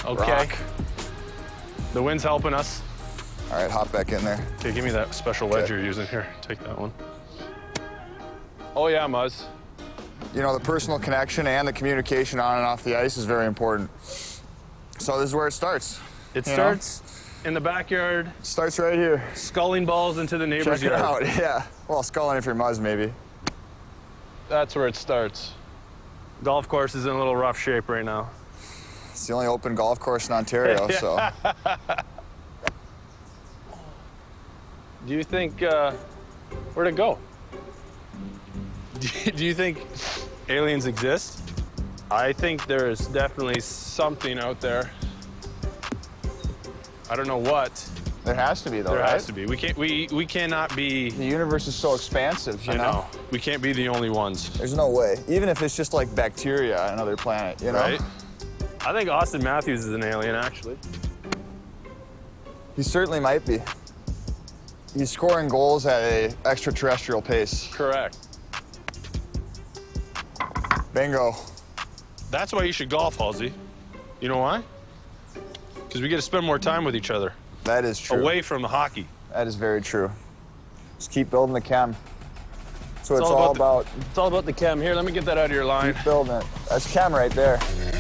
Okay. Rock. The wind's helping us. All right, hop back in there. Okay, give me that special wedge Okay. you're using here. Take that one. Oh yeah, Muzz. You know, the personal connection and the communication on and off the ice is very important. So this is where it starts. It You starts in the backyard, Starts right here. sculling balls into the neighbor's Check it yard. out, yeah. Well, sculling if you're Muzz, maybe. That's where it starts. Golf course is in a little rough shape right now. It's the only open golf course in Ontario, so. Do you think, where'd it go? Do you think aliens exist? I think there is definitely something out there. I don't know what. There has to be, though, There right? has to be. We cannot be. The universe is so expansive, you I know? know. We can't be the only ones. There's no way. Even if it's just like bacteria on another planet, you know? Right? I think Austin Matthews is an alien, actually. He certainly might be. He's scoring goals at a extraterrestrial pace. Correct. Bingo. That's why you should golf, Halsey. You know why? Because we get to spend more time with each other, That is true. away from the hockey. That is very true. Just keep building the chem. That's what it's all all about about. It's all about the chem. Here, let me get that out of your line. Keep building it. That's chem right there.